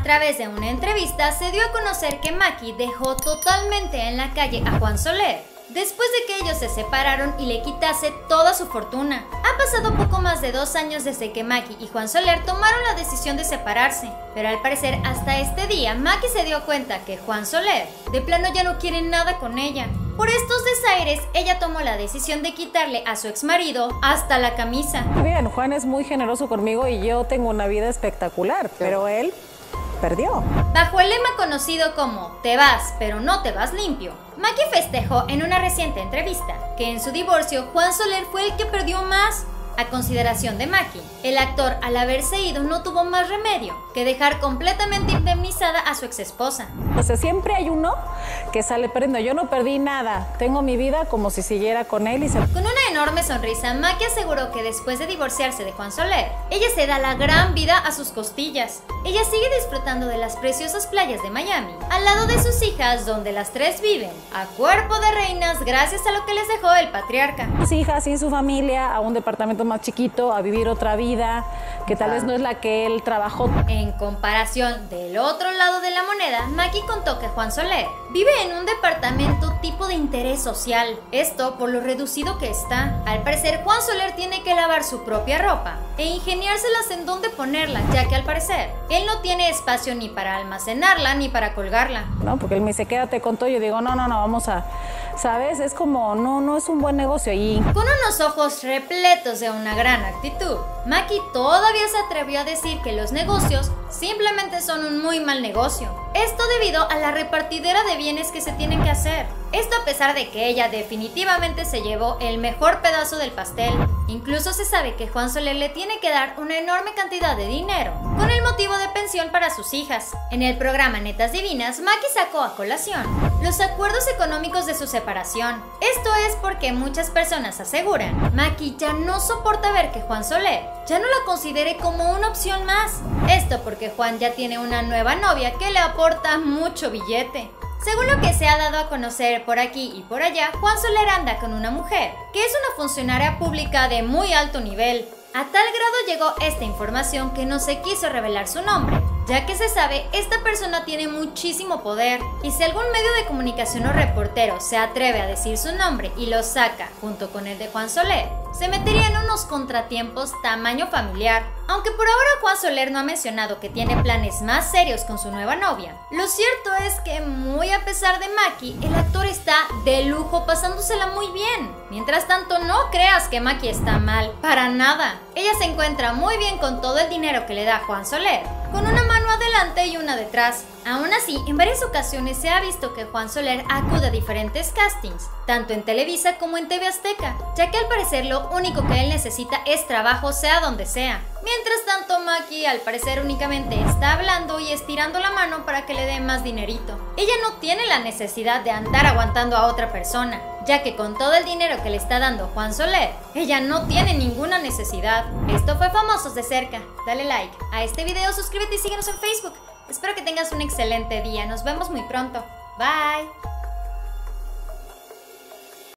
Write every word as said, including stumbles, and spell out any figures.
través de una entrevista se dio a conocer que Maki dejó totalmente en la calle a Juan Soler después de que ellos se separaron y le quitase toda su fortuna. Ha pasado poco más de dos años desde que Maki y Juan Soler tomaron la decisión de separarse, pero al parecer hasta este día Maki se dio cuenta que Juan Soler de plano ya no quiere nada con ella. Por estos desaires, ella tomó la decisión de quitarle a su exmarido hasta la camisa. Bien, Juan es muy generoso conmigo y yo tengo una vida espectacular, pero él perdió. Bajo el lema conocido como "te vas, pero no te vas limpio", Maki festejó en una reciente entrevista que en su divorcio Juan Soler fue el que perdió más. A consideración de Maki, el actor al haberse ido no tuvo más remedio que dejar completamente indemnizada a su exesposa. O sea, siempre hay uno que sale perdiendo. Yo no perdí nada, tengo mi vida como si siguiera con él y se... Con una enorme sonrisa, Maki aseguró que después de divorciarse de Juan Soler, ella se da la gran vida a sus costillas. Ella sigue disfrutando de las preciosas playas de Miami, al lado de sus hijas, donde las tres viven a cuerpo de reinas gracias a lo que les dejó el patriarca. Sus hijas y su familia a un departamento más chiquito, a vivir otra vida que tal vez no es la que él trabajó. En comparación, del otro lado de la moneda, Maki contó que Juan Soler vive en un departamento tipo de interés social, esto por lo reducido que está. Al parecer, Juan Soler tiene que lavar su propia ropa e ingeniárselas en dónde ponerla, ya que al parecer él no tiene espacio ni para almacenarla ni para colgarla. No, porque él me dice, quédate con todo, yo digo, no, no, no, vamos a, ¿sabes? Es como, no, no es un buen negocio. Y con unos ojos repletos de una gran actitud, Maki todavía se atrevió a decir que los negocios simplemente son un muy mal negocio. Esto debido a la repartidera de bienes que se tienen que hacer. Esto a pesar de que ella definitivamente se llevó el mejor pedazo del pastel. Incluso se sabe que Juan Soler le tiene que dar una enorme cantidad de dinero con el motivo de pensión para sus hijas. En el programa Netas Divinas, Maki sacó a colación los acuerdos económicos de su separación. Esto es porque muchas personas aseguran Maki ya no soporta ver que Juan Soler ya no la considere como una opción más. Esto porque Juan ya tiene una nueva novia que le aporta mucho billete. Según lo que se ha dado a conocer por aquí y por allá, Juan Soler anda con una mujer que es una funcionaria pública de muy alto nivel. A tal grado llegó esta información que no se quiso revelar su nombre, ya que se sabe esta persona tiene muchísimo poder, y si algún medio de comunicación o reportero se atreve a decir su nombre y lo saca junto con el de Juan Soler, se metería en unos contratiempos tamaño familiar. Aunque por ahora Juan Soler no ha mencionado que tiene planes más serios con su nueva novia, lo cierto es que muy a pesar de Maki, el actor está de lujo pasándosela muy bien. Mientras tanto, no creas que Maki está mal, para nada. Ella se encuentra muy bien con todo el dinero que le da Juan Soler, con una mano adelante y una detrás. Aún así, en varias ocasiones se ha visto que Juan Soler acude a diferentes castings, tanto en Televisa como en T V Azteca, ya que al parecer lo único que él necesita es trabajo, sea donde sea. Mientras tanto, Maki al parecer únicamente está hablando y estirando la mano para que le dé más dinerito. Ella no tiene la necesidad de andar aguantando a otra persona, ya que con todo el dinero que le está dando Juan Soler, ella no tiene ninguna necesidad. Esto fue Famosos de Cerca. Dale like a este video, suscríbete y síguenos en Facebook. Espero que tengas un excelente día. Nos vemos muy pronto. Bye.